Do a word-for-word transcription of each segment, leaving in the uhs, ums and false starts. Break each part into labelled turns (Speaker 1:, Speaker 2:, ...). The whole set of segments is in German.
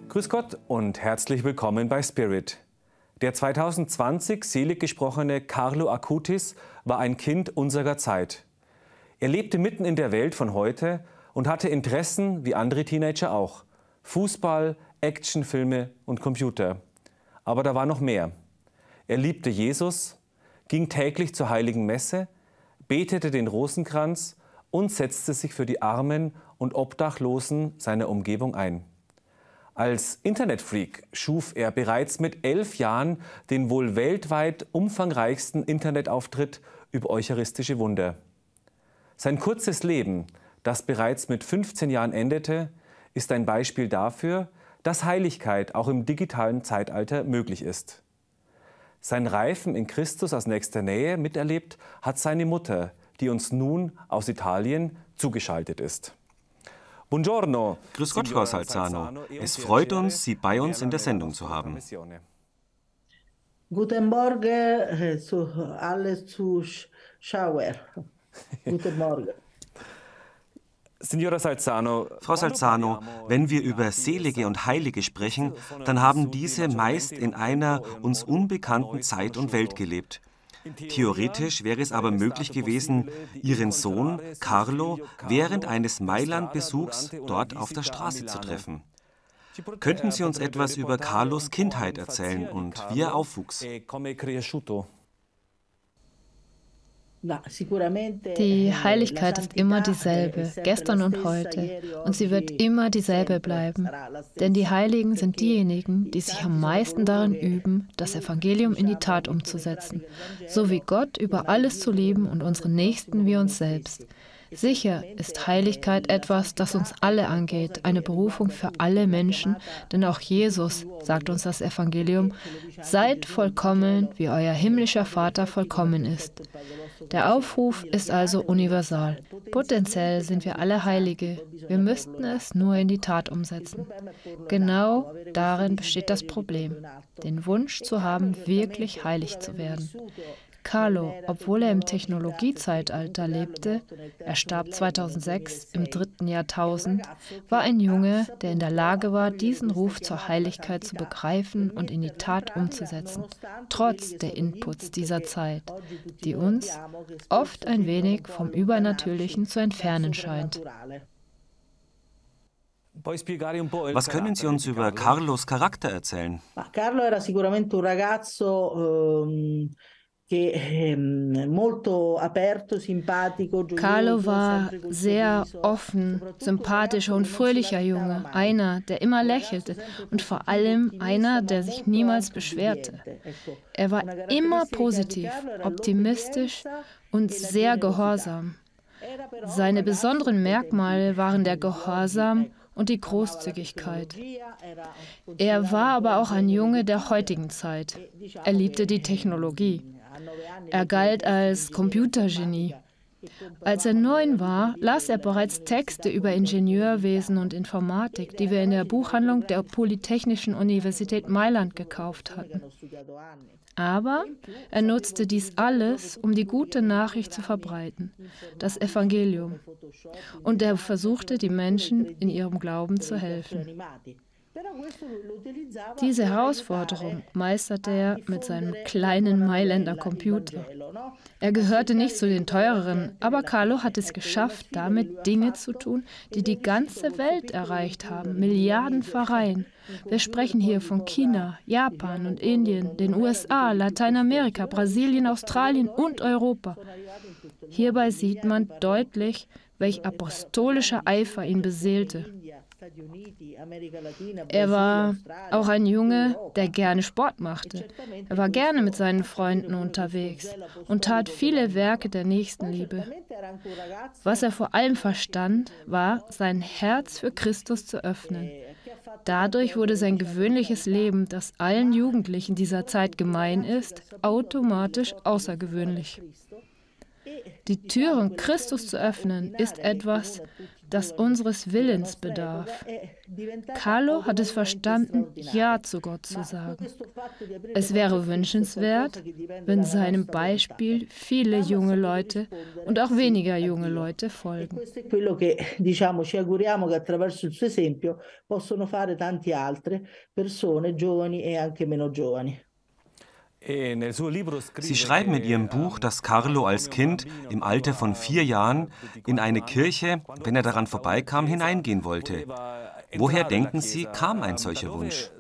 Speaker 1: Grüß Gott und herzlich willkommen bei Spirit. Der zweitausendzwanzig selig gesprochene Carlo Acutis war ein Kind unserer Zeit. Er lebte mitten in der Welt von heute und hatte Interessen wie andere Teenager auch. Fußball, Actionfilme und Computer. Aber da war noch mehr. Er liebte Jesus, ging täglich zur Heiligen Messe, betete den Rosenkranz und setzte sich für die Armen und Obdachlosen seiner Umgebung ein. Als Internetfreak schuf er bereits mit elf Jahren den wohl weltweit umfangreichsten Internetauftritt über eucharistische Wunder. Sein kurzes Leben, das bereits mit fünfzehn Jahren endete, ist ein Beispiel dafür, dass Heiligkeit auch im digitalen Zeitalter möglich ist. Sein Reifen in Christus aus nächster Nähe miterlebt hat seine Mutter, die uns nun aus Italien zugeschaltet ist. Buongiorno.
Speaker 2: Grüß Gott, Frau Salzano. Es freut uns, Sie bei uns in der Sendung zu haben.
Speaker 3: Guten Morgen zu alle Zuschauer. Guten Morgen.
Speaker 1: Signora Salzano,
Speaker 2: Frau Salzano, wenn wir über Selige und Heilige sprechen, dann haben diese meist in einer uns unbekannten Zeit und Welt gelebt. Theoretisch wäre es aber möglich gewesen, Ihren Sohn Carlo während eines Mailand-Besuchs dort auf der Straße zu treffen. Könnten Sie uns etwas über Carlos Kindheit erzählen und wie er aufwuchs?
Speaker 4: Die Heiligkeit ist immer dieselbe, gestern und heute, und sie wird immer dieselbe bleiben. Denn die Heiligen sind diejenigen, die sich am meisten darin üben, das Evangelium in die Tat umzusetzen, so wie Gott über alles zu lieben und unseren Nächsten wie uns selbst. Sicher ist Heiligkeit etwas, das uns alle angeht, eine Berufung für alle Menschen, denn auch Jesus, sagt uns das Evangelium, seid vollkommen, wie euer himmlischer Vater vollkommen ist. Der Aufruf ist also universal. Potenziell sind wir alle Heilige. Wir müssten es nur in die Tat umsetzen. Genau darin besteht das Problem, den Wunsch zu haben, wirklich heilig zu werden. Carlo, obwohl er im Technologiezeitalter lebte, er starb zweitausendsechs im dritten Jahrtausend, war ein Junge, der in der Lage war, diesen Ruf zur Heiligkeit zu begreifen und in die Tat umzusetzen, trotz der Inputs dieser Zeit, die uns oft ein wenig vom Übernatürlichen zu entfernen scheint.
Speaker 2: Was können Sie uns über Carlos Charakter erzählen?
Speaker 3: Carlo era sicuramente un ragazzo um
Speaker 4: Carlo war sehr offen, sympathischer und fröhlicher Junge, einer, der immer lächelte und vor allem einer, der sich niemals beschwerte. Er war immer positiv, optimistisch und sehr gehorsam. Seine besonderen Merkmale waren der Gehorsam und die Großzügigkeit. Er war aber auch ein Junge der heutigen Zeit. Er liebte die Technologie. Er galt als Computergenie. Als er neun war, las er bereits Texte über Ingenieurwesen und Informatik, die wir in der Buchhandlung der Polytechnischen Universität Mailand gekauft hatten. Aber er nutzte dies alles, um die gute Nachricht zu verbreiten, das Evangelium. Und er versuchte, die Menschen in ihrem Glauben zu helfen. Diese Herausforderung meisterte er mit seinem kleinen Mailänder Computer. Er gehörte nicht zu den teureren, aber Carlo hat es geschafft, damit Dinge zu tun, die die ganze Welt erreicht haben, Milliarden Vereine. Wir sprechen hier von China, Japan und Indien, den U S A, Lateinamerika, Brasilien, Australien und Europa. Hierbei sieht man deutlich, welch apostolischer Eifer ihn beseelte. Er war auch ein Junge, der gerne Sport machte. Er war gerne mit seinen Freunden unterwegs und tat viele Werke der Nächstenliebe. Was er vor allem verstand, war, sein Herz für Christus zu öffnen. Dadurch wurde sein gewöhnliches Leben, das allen Jugendlichen dieser Zeit gemein ist, automatisch außergewöhnlich. Die Türen Christus zu öffnen, ist etwas, das unseres Willens bedarf. Carlo hat es verstanden, Ja zu Gott zu sagen. Es wäre wünschenswert, wenn seinem Beispiel viele junge Leute und auch weniger junge Leute folgen.
Speaker 3: Quello che diciamo ci auguriamo che attraverso il suo esempio possono fare tante altre persone, giovani e anche meno giovani.
Speaker 2: Sie schreiben in Ihrem Buch, dass Carlo als Kind im Alter von vier Jahren in eine Kirche, wenn er daran vorbeikam, hineingehen wollte. Woher denken Sie, kam ein solcher Wunsch?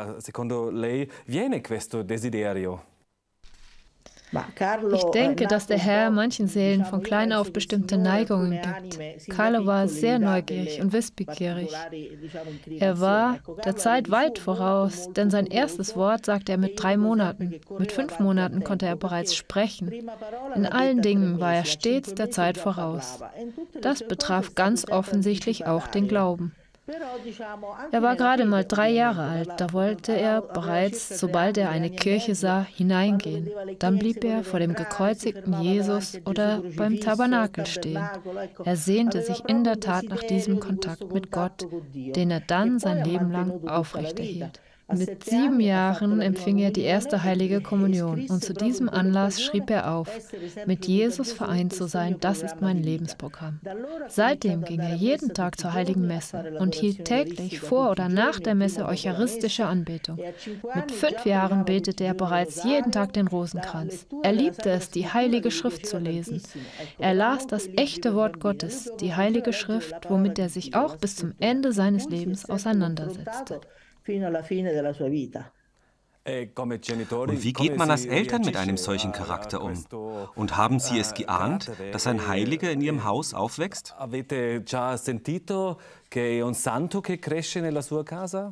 Speaker 4: Ich denke, dass der Herr manchen Seelen von klein auf bestimmte Neigungen gibt. Carlo war sehr neugierig und wissbegierig. Er war der Zeit weit voraus, denn sein erstes Wort sagte er mit drei Monaten. Mit fünf Monaten konnte er bereits sprechen. In allen Dingen war er stets der Zeit voraus. Das betraf ganz offensichtlich auch den Glauben. Er war gerade mal drei Jahre alt, da wollte er bereits, sobald er eine Kirche sah, hineingehen. Dann blieb er vor dem gekreuzigten Jesus oder beim Tabernakel stehen. Er sehnte sich in der Tat nach diesem Kontakt mit Gott, den er dann sein Leben lang aufrechterhielt. Mit sieben Jahren empfing er die erste heilige Kommunion und zu diesem Anlass schrieb er auf, mit Jesus vereint zu sein, das ist mein Lebensprogramm. Seitdem ging er jeden Tag zur heiligen Messe und hielt täglich vor oder nach der Messe eucharistische Anbetung. Mit fünf Jahren betete er bereits jeden Tag den Rosenkranz. Er liebte es, die Heilige Schrift zu lesen. Er las das echte Wort Gottes, die Heilige Schrift, womit er sich auch bis zum Ende seines Lebens auseinandersetzte.
Speaker 3: Fino alla fine della sua vita.
Speaker 2: Und wie geht man als Eltern mit einem solchen Charakter um? Und haben Sie es geahnt, dass ein Heiliger in Ihrem Haus aufwächst?
Speaker 1: Avete già sentito che è un santo che cresce nella sua casa?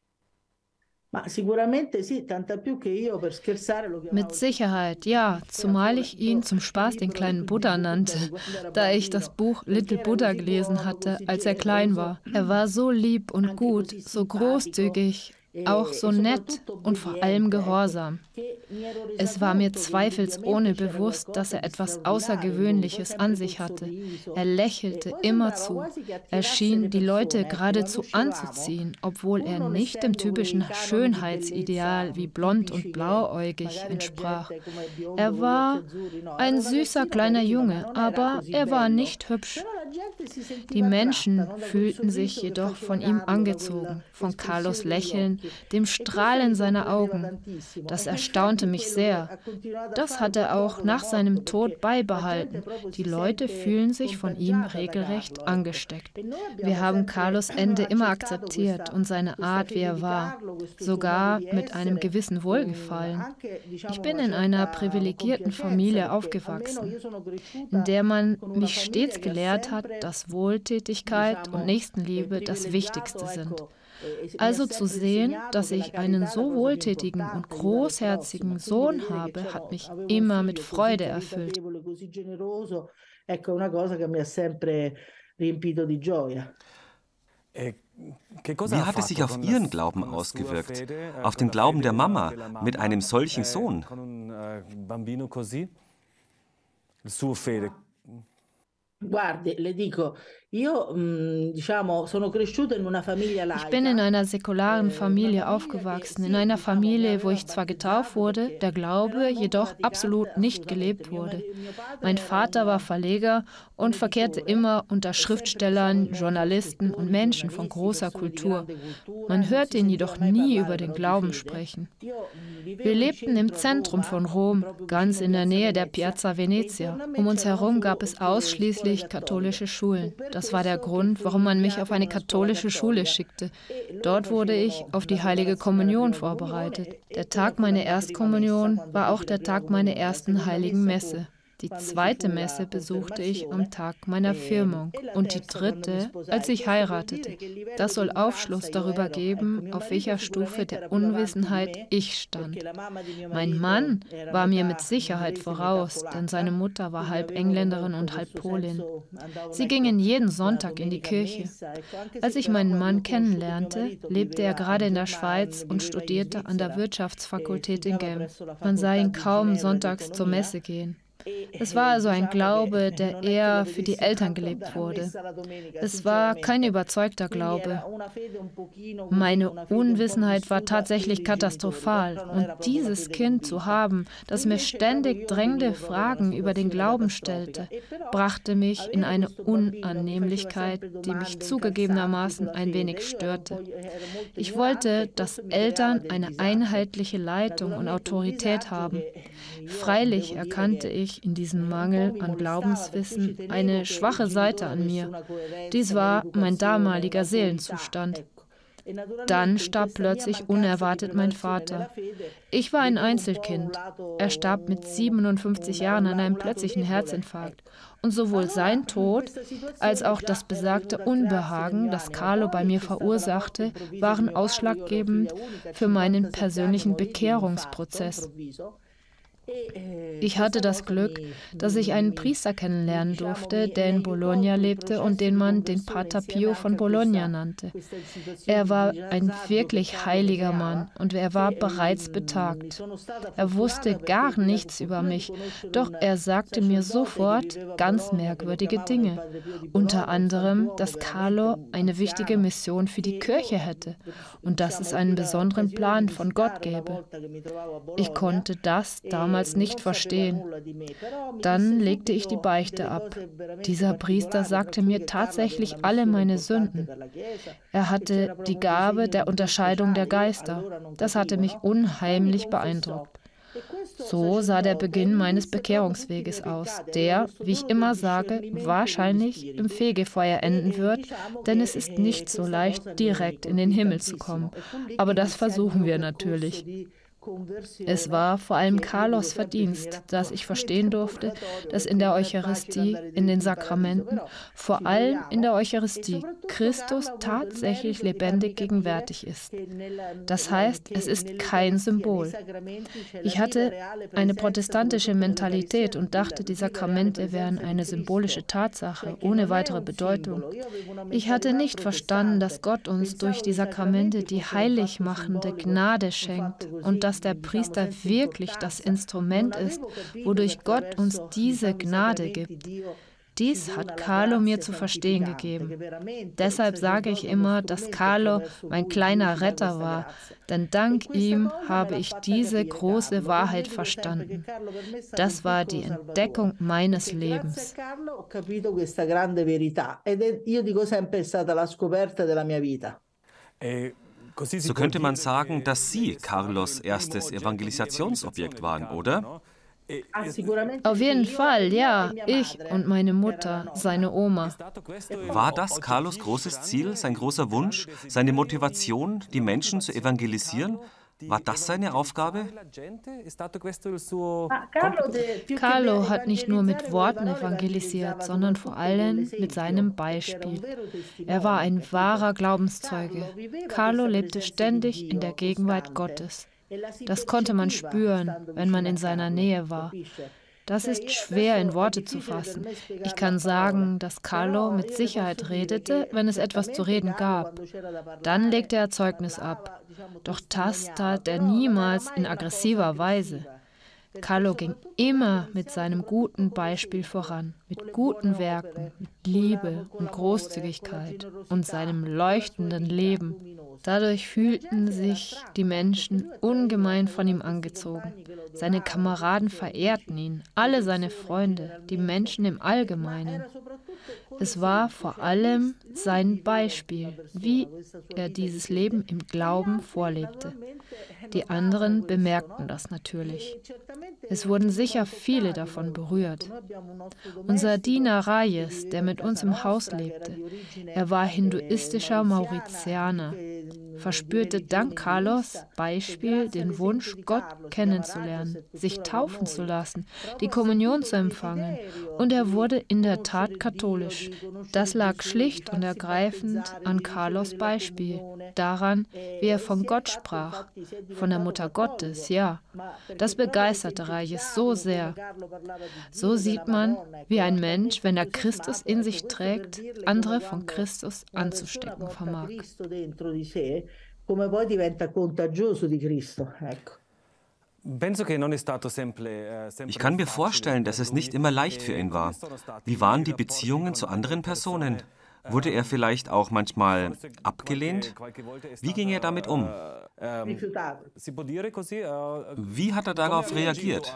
Speaker 4: Mit Sicherheit, ja, zumal ich ihn zum Spaß den kleinen Buddha nannte, da ich das Buch Little Buddha gelesen hatte, als er klein war. Er war so lieb und gut, so großzügig, auch so nett und vor allem gehorsam. Es war mir zweifelsohne bewusst, dass er etwas Außergewöhnliches an sich hatte. Er lächelte immerzu. Er schien die Leute geradezu anzuziehen, obwohl er nicht dem typischen Schönheitsideal wie blond und blauäugig entsprach. Er war ein süßer kleiner Junge, aber er war nicht hübsch. Die Menschen fühlten sich jedoch von ihm angezogen, von Carlos Lächeln, dem Strahlen seiner Augen. Das erstaunte mich sehr. Das hat er auch nach seinem Tod beibehalten. Die Leute fühlen sich von ihm regelrecht angesteckt. Wir haben Carlos Ende immer akzeptiert und seine Art, wie er war, sogar mit einem gewissen Wohlgefallen. Ich bin in einer privilegierten Familie aufgewachsen, in der man mich stets gelehrt hat, dass Wohltätigkeit und Nächstenliebe das Wichtigste sind. Also zu sehen, dass ich einen so wohltätigen und großherzigen Sohn habe, hat mich immer mit Freude erfüllt.
Speaker 2: Wie hat es sich auf Ihren Glauben ausgewirkt, auf den Glauben der Mama mit einem solchen Sohn?
Speaker 3: Guardi, le dico, io diciamo sono cresciuta in una famiglia laica.
Speaker 4: Ich bin in einer säkularen Familie aufgewachsen, in einer Familie, wo ich zwar getauft wurde, der Glaube jedoch absolut nicht gelebt wurde. Mein Vater war Verleger und verkehrte immer unter Schriftstellern, Journalisten und Menschen von großer Kultur. Man hörte ihn jedoch nie über den Glauben sprechen. Wir lebten im Zentrum von Rom, ganz in der Nähe der Piazza Venezia. Um uns herum gab es ausschließlich katholische Schulen. Das war der Grund, warum man mich auf eine katholische Schule schickte. Dort wurde ich auf die heilige Kommunion vorbereitet. Der Tag meiner Erstkommunion war auch der Tag meiner ersten heiligen Messe. Die zweite Messe besuchte ich am Tag meiner Firmung und die dritte, als ich heiratete. Das soll Aufschluss darüber geben, auf welcher Stufe der Unwissenheit ich stand. Mein Mann war mir mit Sicherheit voraus, denn seine Mutter war halb Engländerin und halb Polin. Sie gingen jeden Sonntag in die Kirche. Als ich meinen Mann kennenlernte, lebte er gerade in der Schweiz und studierte an der Wirtschaftsfakultät in Genf. Man sah ihn kaum sonntags zur Messe gehen. Es war also ein Glaube, der eher für die Eltern gelebt wurde. Es war kein überzeugter Glaube. Meine Unwissenheit war tatsächlich katastrophal. Und dieses Kind zu haben, das mir ständig drängende Fragen über den Glauben stellte, brachte mich in eine Unannehmlichkeit, die mich zugegebenermaßen ein wenig störte. Ich wollte, dass Eltern eine einheitliche Leitung und Autorität haben. Freilich erkannte ich in diesem Mangel an Glaubenswissen eine schwache Seite an mir. Dies war mein damaliger Seelenzustand. Dann starb plötzlich unerwartet mein Vater. Ich war ein Einzelkind. Er starb mit siebenundfünfzig Jahren an einem plötzlichen Herzinfarkt. Und sowohl sein Tod als auch das besagte Unbehagen, das Carlo bei mir verursachte, waren ausschlaggebend für meinen persönlichen Bekehrungsprozess. Ich hatte das Glück, dass ich einen Priester kennenlernen durfte, der in Bologna lebte und den man den Pater Pio von Bologna nannte. Er war ein wirklich heiliger Mann und er war bereits betagt. Er wusste gar nichts über mich, doch er sagte mir sofort ganz merkwürdige Dinge. Unter anderem, dass Carlo eine wichtige Mission für die Kirche hätte und dass es einen besonderen Plan von Gott gäbe. Ich konnte das damals nicht verstehen. Dann legte ich die Beichte ab. Dieser Priester sagte mir tatsächlich alle meine Sünden. Er hatte die Gabe der Unterscheidung der Geister. Das hatte mich unheimlich beeindruckt. So sah der Beginn meines Bekehrungsweges aus, der, wie ich immer sage, wahrscheinlich im Fegefeuer enden wird, denn es ist nicht so leicht, direkt in den Himmel zu kommen. Aber das versuchen wir natürlich. Es war vor allem Carlos Verdienst, dass ich verstehen durfte, dass in der Eucharistie, in den Sakramenten, vor allem in der Eucharistie, Christus tatsächlich lebendig gegenwärtig ist. Das heißt, es ist kein Symbol. Ich hatte eine protestantische Mentalität und dachte, die Sakramente wären eine symbolische Tatsache, ohne weitere Bedeutung. Ich hatte nicht verstanden, dass Gott uns durch die Sakramente die heiligmachende Gnade schenkt und dass dass der Priester wirklich das Instrument ist, wodurch Gott uns diese Gnade gibt. Dies hat Carlo mir zu verstehen gegeben. Deshalb sage ich immer, dass Carlo mein kleiner Retter war, denn dank ihm habe ich diese große Wahrheit verstanden. Das war die Entdeckung meines Lebens.
Speaker 2: So könnte man sagen, dass Sie Carlos erstes Evangelisationsobjekt waren, oder?
Speaker 4: Auf jeden Fall, ja. Ich und meine Mutter, seine Oma.
Speaker 2: War das Carlos großes Ziel, sein großer Wunsch, seine Motivation, die Menschen zu evangelisieren? War das seine Aufgabe?
Speaker 4: Carlo hat nicht nur mit Worten evangelisiert, sondern vor allem mit seinem Beispiel. Er war ein wahrer Glaubenszeuge. Carlo lebte ständig in der Gegenwart Gottes. Das konnte man spüren, wenn man in seiner Nähe war. Das ist schwer in Worte zu fassen. Ich kann sagen, dass Carlo mit Sicherheit redete, wenn es etwas zu reden gab. Dann legte er Zeugnis ab. Doch das tat er niemals in aggressiver Weise. Carlo ging immer mit seinem guten Beispiel voran, mit guten Werken, mit Liebe und Großzügigkeit und seinem leuchtenden Leben. Dadurch fühlten sich die Menschen ungemein von ihm angezogen. Seine Kameraden verehrten ihn, alle seine Freunde, die Menschen im Allgemeinen. Es war vor allem sein Beispiel, wie er dieses Leben im Glauben vorlebte. Die anderen bemerkten das natürlich. Es wurden sicher viele davon berührt. Unser Diener Reyes, der mit uns im Haus lebte, er war hinduistischer Mauritianer, verspürte dank Carlos Beispiel den Wunsch, Gott kennenzulernen, sich taufen zu lassen, die Kommunion zu empfangen, und er wurde in der Tat katholisch. Das lag schlicht und ergreifend an Carlos Beispiel, daran, wie er von Gott sprach, von der Mutter Gottes, ja. Das begeisterte Reyes so sehr. So sieht man, wie ein Mensch, wenn er Christus in sich trägt, andere von Christus anzustecken vermag.
Speaker 2: Ich kann mir vorstellen, dass es nicht immer leicht für ihn war. Wie waren die Beziehungen zu anderen Personen? Wurde er vielleicht auch manchmal abgelehnt? Wie ging er damit um? Wie hat er darauf reagiert?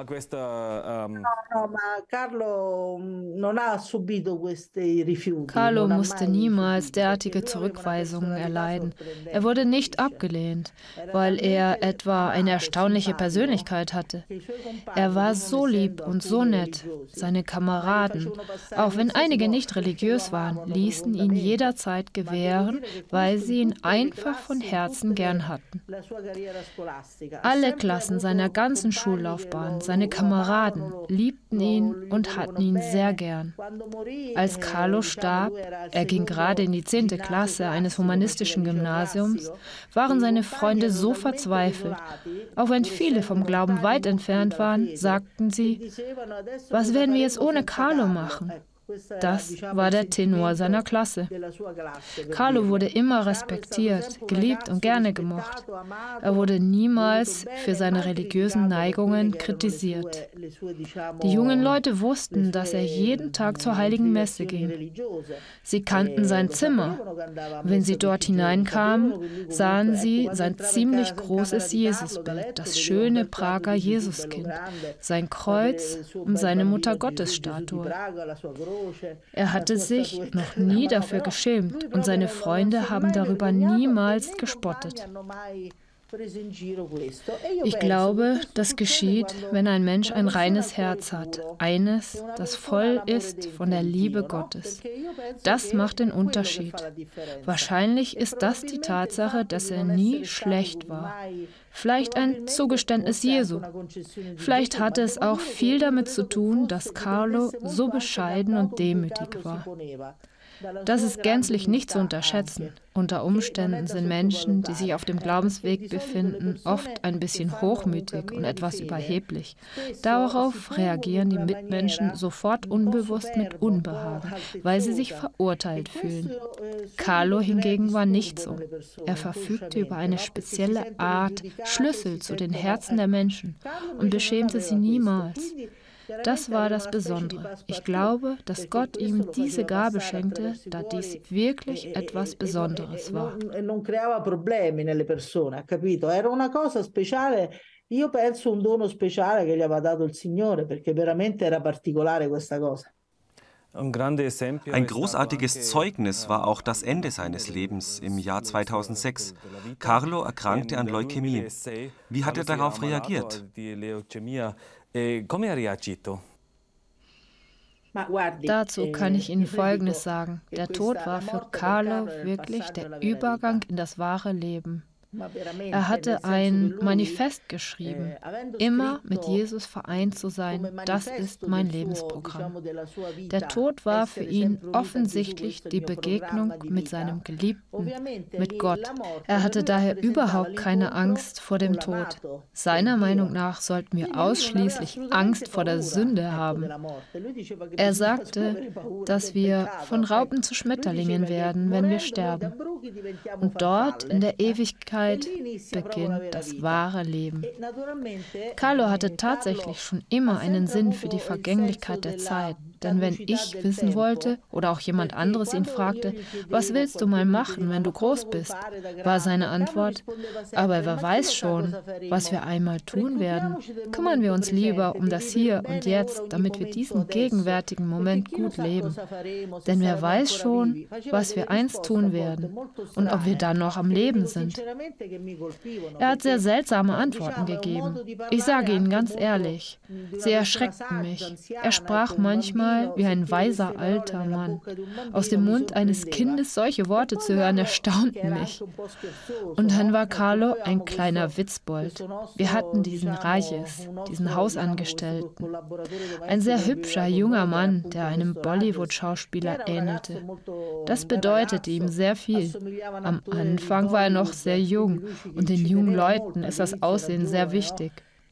Speaker 4: Carlo musste niemals derartige Zurückweisungen erleiden. Er wurde nicht abgelehnt, weil er etwa eine erstaunliche Persönlichkeit hatte. Er war so lieb und so nett. Seine Kameraden, auch wenn einige nicht religiös waren, ließen ihn jederzeit gewähren, weil sie ihn einfach von Herzen gern hatten. Alle Klassen seiner ganzen Schullaufbahn, seine Kameraden, liebten ihn und hatten ihn sehr gern. Als Carlo starb, er ging gerade in die zehnte Klasse eines humanistischen Gymnasiums, waren seine Freunde so verzweifelt. Auch wenn viele vom Glauben weit entfernt waren, sagten sie, was werden wir jetzt ohne Carlo machen? Das war der Tenor seiner Klasse. Carlo wurde immer respektiert, geliebt und gerne gemocht. Er wurde niemals für seine religiösen Neigungen kritisiert. Die jungen Leute wussten, dass er jeden Tag zur heiligen Messe ging. Sie kannten sein Zimmer. Wenn sie dort hineinkamen, sahen sie sein ziemlich großes Jesusbild, das schöne Prager Jesuskind, sein Kreuz und seine Muttergottesstatue. Er hatte sich noch nie dafür geschämt und seine Freunde haben darüber niemals gespottet. Ich glaube, das geschieht, wenn ein Mensch ein reines Herz hat, eines, das voll ist von der Liebe Gottes. Das macht den Unterschied. Wahrscheinlich ist das die Tatsache, dass er nie schlecht war. Vielleicht ein Zugeständnis Jesu. Vielleicht hatte es auch viel damit zu tun, dass Carlo so bescheiden und demütig war. Das ist gänzlich nicht zu unterschätzen. Unter Umständen sind Menschen, die sich auf dem Glaubensweg befinden, oft ein bisschen hochmütig und etwas überheblich. Darauf reagieren die Mitmenschen sofort unbewusst mit Unbehagen, weil sie sich verurteilt fühlen. Carlo hingegen war nicht so. Er verfügte über eine spezielle Art Schlüssel zu den Herzen der Menschen und beschämte sie niemals. Das war das Besondere. Ich glaube, dass Gott ihm diese Gabe schenkte, da dies wirklich etwas Besonderes war.
Speaker 3: Io penso un dono speciale che gli aveva dato il Signore, perché veramente era particolare questa cosa.
Speaker 2: Ein großartiges Zeugnis war auch das Ende seines Lebens im Jahr zweitausendsechs. Carlo erkrankte an Leukämie. Wie hat er darauf reagiert?
Speaker 4: Dazu kann ich Ihnen Folgendes sagen. Der Tod war für Carlo wirklich der Übergang in das wahre Leben. Er hatte ein Manifest geschrieben. Immer mit Jesus vereint zu sein, das ist mein Lebensprogramm. Der Tod war für ihn offensichtlich die Begegnung mit seinem Geliebten, mit Gott. Er hatte daher überhaupt keine Angst vor dem Tod. Seiner Meinung nach sollten wir ausschließlich Angst vor der Sünde haben. Er sagte, dass wir von Raupen zu Schmetterlingen werden, wenn wir sterben. Und dort in der Ewigkeit beginnt das wahre Leben. Carlo hatte tatsächlich schon immer einen Sinn für die Vergänglichkeit der Zeit. Denn wenn ich wissen wollte oder auch jemand anderes ihn fragte, was willst du mal machen, wenn du groß bist, war seine Antwort, aber wer weiß schon, was wir einmal tun werden. Kümmern wir uns lieber um das Hier und Jetzt, damit wir diesen gegenwärtigen Moment gut leben. Denn wer weiß schon, was wir einst tun werden und ob wir dann noch am Leben sind. Er hat sehr seltsame Antworten gegeben. Ich sage Ihnen ganz ehrlich, sie erschreckten mich. Er sprach manchmal wie ein weiser alter Mann. Aus dem Mund eines Kindes solche Worte zu hören, erstaunten mich. Und dann war Carlo ein kleiner Witzbold. Wir hatten diesen Rajes, diesen Hausangestellten. Ein sehr hübscher junger Mann, der einem Bollywood-Schauspieler ähnelte. Das bedeutete ihm sehr viel. Am Anfang war er noch sehr jung und den jungen Leuten ist das Aussehen sehr wichtig.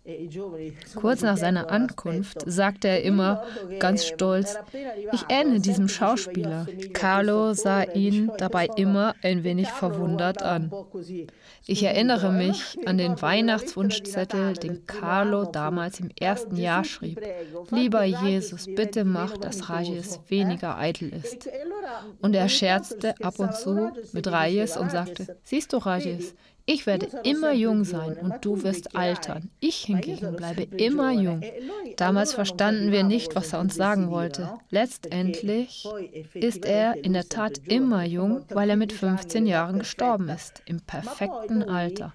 Speaker 4: Kurz nach seiner Ankunft sagte er immer ganz stolz, ich ähne diesem Schauspieler. Carlo sah ihn dabei immer ein wenig verwundert an. Ich erinnere mich an den Weihnachtswunschzettel, den Carlo damals im ersten Jahr schrieb. Lieber Jesus, bitte mach, dass Rajes weniger eitel ist. Und er scherzte ab und zu mit Rajes und sagte, siehst du Rajes, ich werde immer jung sein und du wirst altern. Ich hingegen bleibe immer jung. Damals verstanden wir nicht, was er uns sagen wollte. Letztendlich ist er in der Tat immer jung, weil er mit fünfzehn Jahren gestorben ist, im perfekten Alter.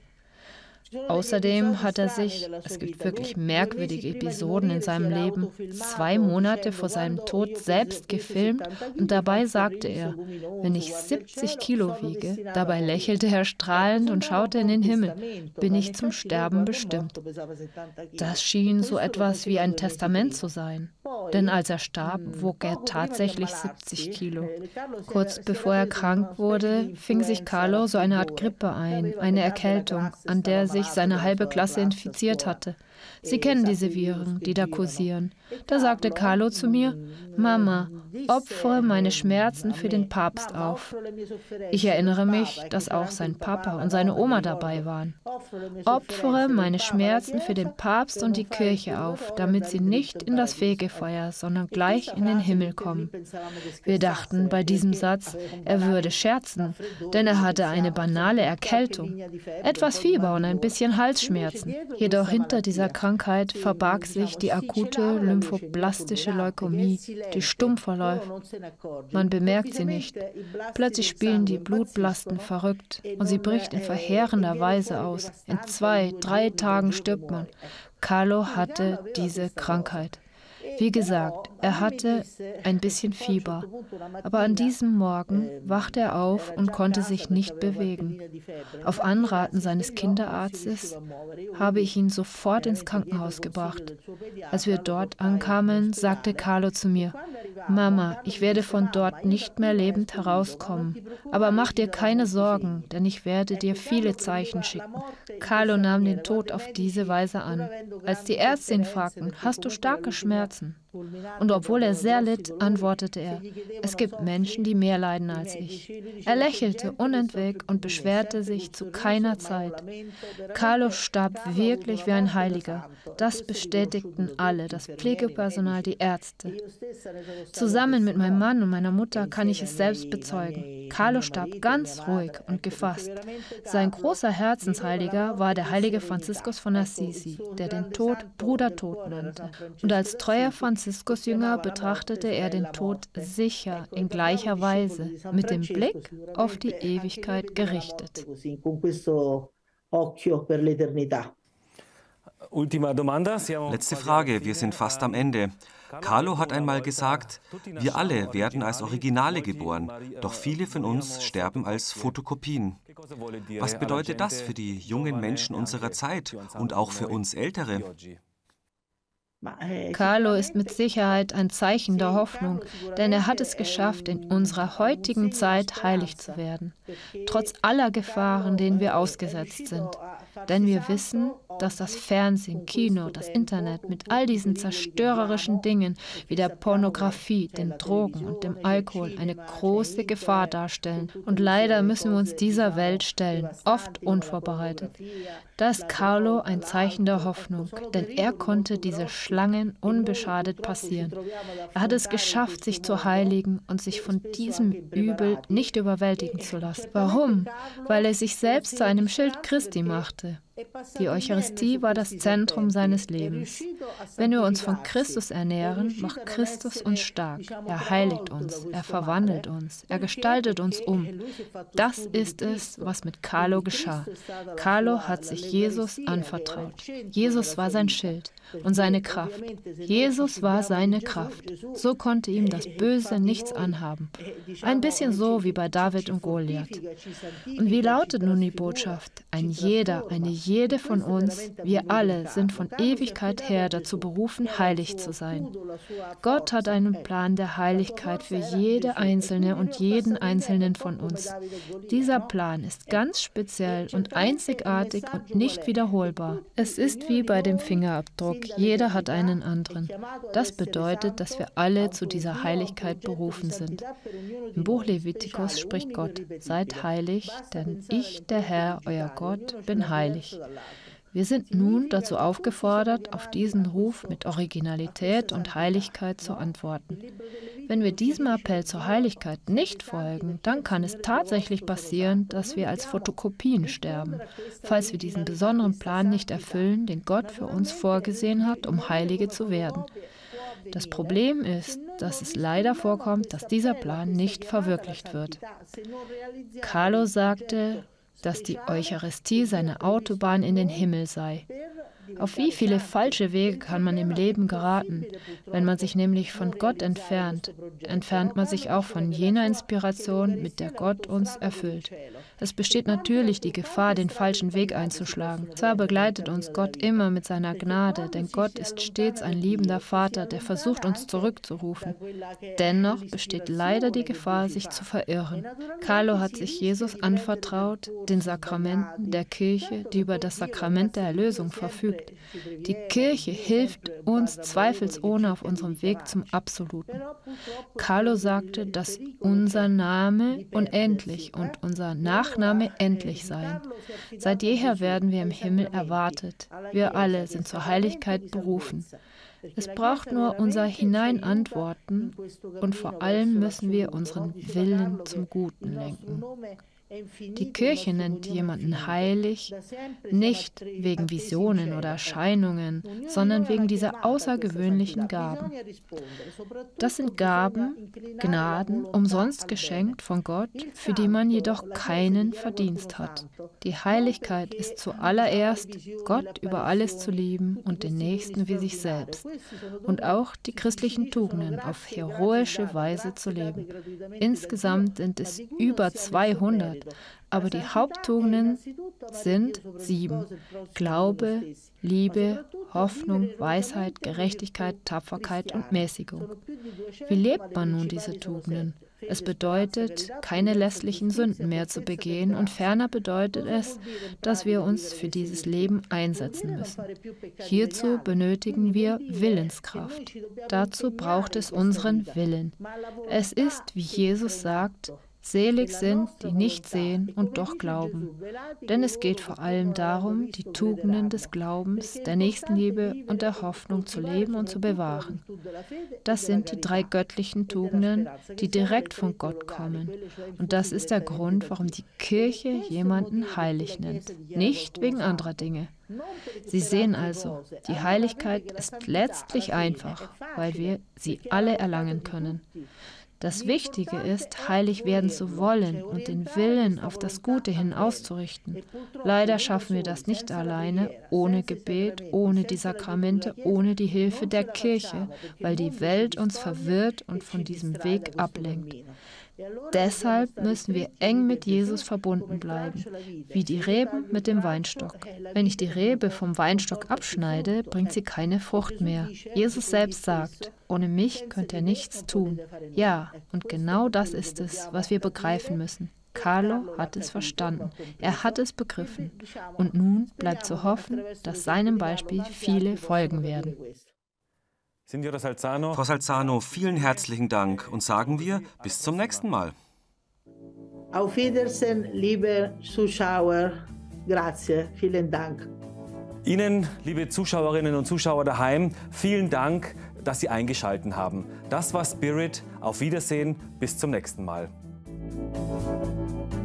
Speaker 4: Außerdem hat er sich, es gibt wirklich merkwürdige Episoden in seinem Leben, zwei Monate vor seinem Tod selbst gefilmt und dabei sagte er, wenn ich siebzig Kilo wiege, dabei lächelte er strahlend und schaute in den Himmel, bin ich zum Sterben bestimmt. Das schien so etwas wie ein Testament zu sein, denn als er starb, wog er tatsächlich siebzig Kilo. Kurz bevor er krank wurde, fing sich Carlo so eine Art Grippe ein, eine Erkältung, an der sich seine halbe Klasse infiziert hatte. Sie kennen diese Viren, die da kursieren. Da sagte Carlo zu mir, Mama, opfere meine Schmerzen für den Papst auf. Ich erinnere mich, dass auch sein Papa und seine Oma dabei waren. Opfere meine Schmerzen für den Papst und die Kirche auf, damit sie nicht in das Fegefeuer, sondern gleich in den Himmel kommen. Wir dachten bei diesem Satz, er würde scherzen, denn er hatte eine banale Erkältung, etwas Fieber und ein bisschen Halsschmerzen. Jedoch hinter dieser Krankheit verbarg sich die akute lymphoblastische Leukämie, die stumm verläuft. Man bemerkt sie nicht. Plötzlich spielen die Blutblasten verrückt und sie bricht in verheerender Weise aus. In zwei, drei Tagen stirbt man. Carlo hatte diese Krankheit. Wie gesagt, er hatte ein bisschen Fieber, aber an diesem Morgen wachte er auf und konnte sich nicht bewegen. Auf Anraten seines Kinderarztes habe ich ihn sofort ins Krankenhaus gebracht. Als wir dort ankamen, sagte Carlo zu mir, Mama, ich werde von dort nicht mehr lebend herauskommen, aber mach dir keine Sorgen, denn ich werde dir viele Zeichen schicken. Carlo nahm den Tod auf diese Weise an. Als die Ärzte ihn fragten, hast du starke Schmerzen? Und obwohl er sehr litt, antwortete er, es gibt Menschen, die mehr leiden als ich. Er lächelte unentwegt und beschwerte sich zu keiner Zeit. Carlo starb wirklich wie ein Heiliger. Das bestätigten alle, das Pflegepersonal, die Ärzte. Zusammen mit meinem Mann und meiner Mutter kann ich es selbst bezeugen. Carlo starb ganz ruhig und gefasst. Sein großer Herzensheiliger war der heilige Franziskus von Assisi, der den Tod Brudertod nannte. Und als treuer Franziskusjünger betrachtete er den Tod sicher in gleicher Weise, mit dem Blick auf die Ewigkeit gerichtet.
Speaker 2: Letzte Frage, wir sind fast am Ende. Carlo hat einmal gesagt, wir alle werden als Originale geboren, doch viele von uns sterben als Fotokopien. Was bedeutet das für die jungen Menschen unserer Zeit und auch für uns Ältere?
Speaker 4: Carlo ist mit Sicherheit ein Zeichen der Hoffnung, denn er hat es geschafft, in unserer heutigen Zeit heilig zu werden, trotz aller Gefahren, denen wir ausgesetzt sind. Denn wir wissen, dass das Fernsehen, Kino, das Internet mit all diesen zerstörerischen Dingen wie der Pornografie, den Drogen und dem Alkohol eine große Gefahr darstellen. Und leider müssen wir uns dieser Welt stellen, oft unvorbereitet. Da ist Carlo ein Zeichen der Hoffnung, denn er konnte diese Schlangen unbeschadet passieren. Er hat es geschafft, sich zu heiligen und sich von diesem Übel nicht überwältigen zu lassen. Warum? Weil er sich selbst zu einem Schild Christi machte. Die Eucharistie war das Zentrum seines Lebens. Wenn wir uns von Christus ernähren, macht Christus uns stark. Er heiligt uns, er verwandelt uns, er gestaltet uns um. Das ist es, was mit Carlo geschah. Carlo hat sich Jesus anvertraut. Jesus war sein Schild und seine Kraft. Jesus war seine Kraft. So konnte ihm das Böse nichts anhaben. Ein bisschen so wie bei David und Goliath. Und wie lautet nun die Botschaft? Ein jeder, eine jede von uns, wir alle sind von Ewigkeit her dazu berufen, heilig zu sein. Gott hat einen Plan der Heiligkeit für jede Einzelne und jeden Einzelnen von uns. Dieser Plan ist ganz speziell und einzigartig und nicht wiederholbar. Es ist wie bei dem Fingerabdruck, jeder hat einen anderen. Das bedeutet, dass wir alle zu dieser Heiligkeit berufen sind. Im Buch Levitikus spricht Gott: Seid heilig, denn ich, der Herr, euer Gott, bin heilig. Wir sind nun dazu aufgefordert, auf diesen Ruf mit Originalität und Heiligkeit zu antworten. Wenn wir diesem Appell zur Heiligkeit nicht folgen, dann kann es tatsächlich passieren, dass wir als Fotokopien sterben, falls wir diesen besonderen Plan nicht erfüllen, den Gott für uns vorgesehen hat, um Heilige zu werden. Das Problem ist, dass es leider vorkommt, dass dieser Plan nicht verwirklicht wird. Carlo sagte, dass die Eucharistie seine Autobahn in den Himmel sei. Auf wie viele falsche Wege kann man im Leben geraten? Wenn man sich nämlich von Gott entfernt, entfernt man sich auch von jener Inspiration, mit der Gott uns erfüllt. Es besteht natürlich die Gefahr, den falschen Weg einzuschlagen. Zwar begleitet uns Gott immer mit seiner Gnade, denn Gott ist stets ein liebender Vater, der versucht, uns zurückzurufen. Dennoch besteht leider die Gefahr, sich zu verirren. Carlo hat sich Jesus anvertraut, den Sakramenten der Kirche, die über das Sakrament der Erlösung verfügt. Die Kirche hilft uns zweifelsohne auf unserem Weg zum Absoluten. Carlo sagte, dass unser Name unendlich und unser Nachname endlich seien. Seit jeher werden wir im Himmel erwartet. Wir alle sind zur Heiligkeit berufen. Es braucht nur unser Hineinantworten und vor allem müssen wir unseren Willen zum Guten lenken. Die Kirche nennt jemanden heilig, nicht wegen Visionen oder Erscheinungen, sondern wegen dieser außergewöhnlichen Gaben. Das sind Gaben, Gnaden, umsonst geschenkt von Gott, für die man jedoch keinen Verdienst hat. Die Heiligkeit ist zuallererst, Gott über alles zu lieben und den Nächsten wie sich selbst. Und auch die christlichen Tugenden auf heroische Weise zu leben. Insgesamt sind es über zweihundert. Aber die Haupttugenden sind sieben: Glaube, Liebe, Hoffnung, Weisheit, Gerechtigkeit, Tapferkeit und Mäßigung. Wie lebt man nun diese Tugenden? Es bedeutet, keine lästlichen Sünden mehr zu begehen, und ferner bedeutet es, dass wir uns für dieses Leben einsetzen müssen. Hierzu benötigen wir Willenskraft. Dazu braucht es unseren Willen. Es ist, wie Jesus sagt, selig sind, die nicht sehen und doch glauben. Denn es geht vor allem darum, die Tugenden des Glaubens, der Nächstenliebe und der Hoffnung zu leben und zu bewahren. Das sind die drei göttlichen Tugenden, die direkt von Gott kommen. Und das ist der Grund, warum die Kirche jemanden heilig nennt, nicht wegen anderer Dinge. Sie sehen also, die Heiligkeit ist letztlich einfach, weil wir sie alle erlangen können. Das Wichtige ist, heilig werden zu wollen und den Willen auf das Gute hin auszurichten. Leider schaffen wir das nicht alleine, ohne Gebet, ohne die Sakramente, ohne die Hilfe der Kirche, weil die Welt uns verwirrt und von diesem Weg ablenkt. Deshalb müssen wir eng mit Jesus verbunden bleiben, wie die Reben mit dem Weinstock. Wenn ich die Rebe vom Weinstock abschneide, bringt sie keine Frucht mehr. Jesus selbst sagt, ohne mich könnt ihr nichts tun. Ja, und genau das ist es, was wir begreifen müssen. Carlo hat es verstanden, er hat es begriffen. Und nun bleibt zu hoffen, dass seinem Beispiel viele folgen werden.
Speaker 1: Signora Salzano.
Speaker 2: Frau Salzano, vielen herzlichen Dank und sagen wir bis zum nächsten Mal.
Speaker 3: Auf Wiedersehen, liebe Zuschauer. Grazie, vielen Dank.
Speaker 1: Ihnen, liebe Zuschauerinnen und Zuschauer daheim, vielen Dank, dass Sie eingeschaltet haben. Das war Spirit. Auf Wiedersehen, bis zum nächsten Mal.